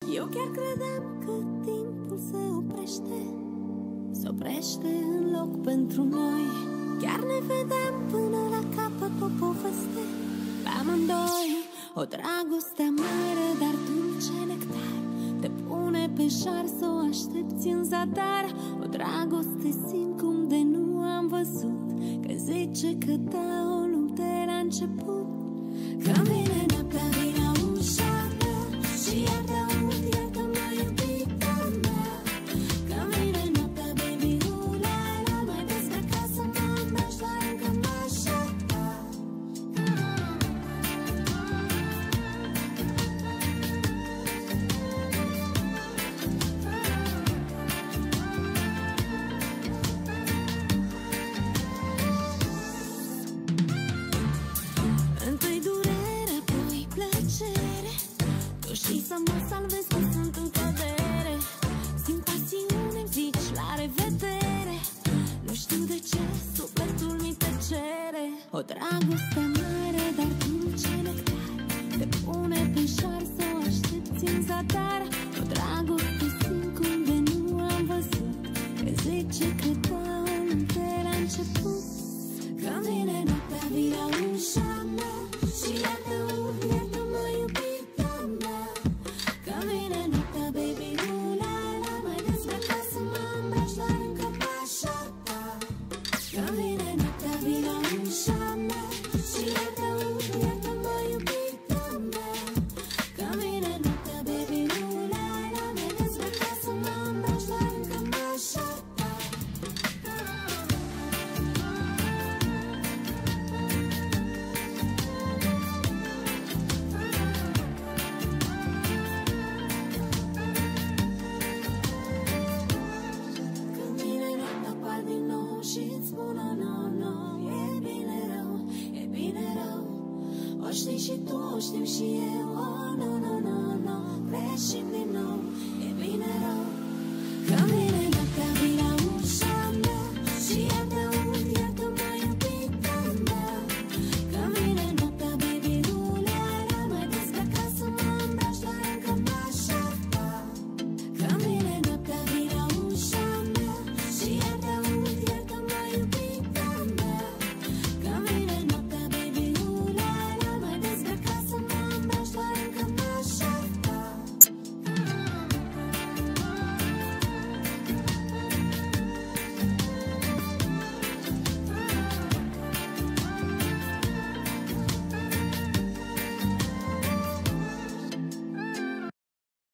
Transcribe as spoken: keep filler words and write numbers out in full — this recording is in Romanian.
Eu chiar credeam că timpul se oprește, se oprește în loc pentru noi. Chiar ne vedeam până la capăt o poveste pe amândoi. O dragoste amară, dar dulce nectar, te pune pe șar să o aștepți în zadar. O dragoste simt cum de nu am văzut, că zice că da o luăm de la început. Când vine noaptea, vine ușa mea și iartă-mi, iartă-mă iubita mea. Când vine noaptea, baby, ula-la, mai despre casă mă îmbraci, dar încă mă aștepta. Întâi durere, apoi plăcere, tu știi să mă salvezi că sunt în cădere. Simt pasiune-mi zici la revedere, nu știu de ce sufletul mi te cere. O dragoste amară, dar dulce nectar, te pune pe șar să o aștepți în zadar. O dragoste simt cum de nu am văzut, că zice că da o luăm de la început. Când vine noaptea, vine ușa mea și iartă-mi, iartă-mă iubita mea. Când vine noaptea, baby, ula-la, mai despre casă mă îmbraci, dar încă mă aștepta. Când vine noaptea, vine ușa mea și iartă-mi, iartă-mă iubita mea. Când vine noaptea, baby, ula-la, mai despre casă mă îmbraci, dar încă mă aștepta. Când vine noaptea, apar din nou și-ți spun oh, no, no. E bine rău, e bine rău, o știi și tu, o știu și eu, oh, no, no, no.